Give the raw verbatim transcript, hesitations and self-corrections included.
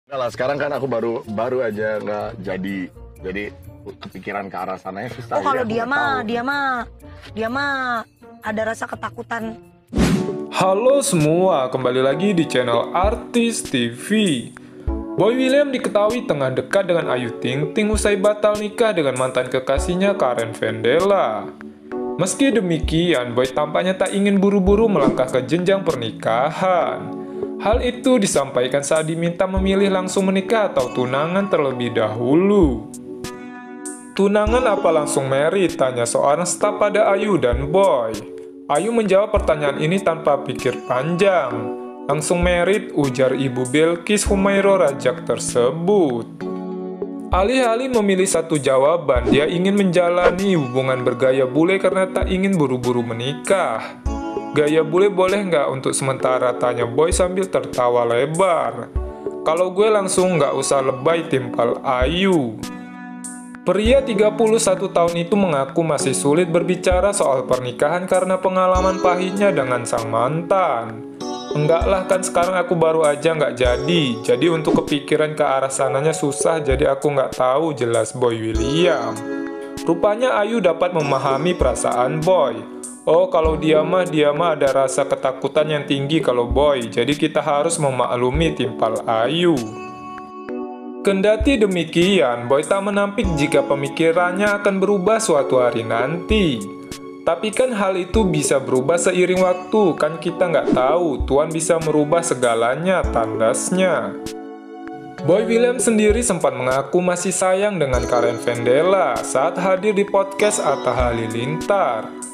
Enggak lah, sekarang kan aku baru baru aja nggak jadi jadi kepikiran ke arah sananya susah. Oh kalau dia mah, dia mah, dia mah ada rasa ketakutan. Halo semua, kembali lagi di channel Artis T V. Boy William diketahui tengah dekat dengan Ayu Ting Ting usai batal nikah dengan mantan kekasihnya Karen Vendela. Meski demikian, Boy tampaknya tak ingin buru-buru melangkah ke jenjang pernikahan. Hal itu disampaikan saat diminta memilih langsung menikah atau tunangan terlebih dahulu. Tunangan apa langsung married? Tanya seorang staf pada Ayu dan Boy. Ayu menjawab pertanyaan ini tanpa pikir panjang. Langsung married, ujar ibu Bilqis Humairah Rajak tersebut. Alih-alih memilih satu jawaban, dia ingin menjalani hubungan bergaya bule karena tak ingin buru-buru menikah. Gaya bule boleh nggak untuk sementara, tanya Boy sambil tertawa lebar. Kalau gue langsung nggak usah lebay, timpal Ayu. Pria tiga puluh satu tahun itu mengaku masih sulit berbicara soal pernikahan karena pengalaman pahitnya dengan sang mantan. Enggak lah, kan sekarang aku baru aja nggak jadi, jadi untuk kepikiran ke arah sananya susah, jadi aku nggak tahu, jelas Boy William. Rupanya Ayu dapat memahami perasaan Boy. Oh, kalau dia mah, dia mah ada rasa ketakutan yang tinggi kalau Boy, jadi kita harus memaklumi, timpal Ayu. Kendati demikian, Boy tak menampik jika pemikirannya akan berubah suatu hari nanti. Tapi kan hal itu bisa berubah seiring waktu, kan kita nggak tahu, Tuhan bisa merubah segalanya, tandasnya. Boy William sendiri sempat mengaku masih sayang dengan Karen Vendela saat hadir di podcast Atta Halilintar.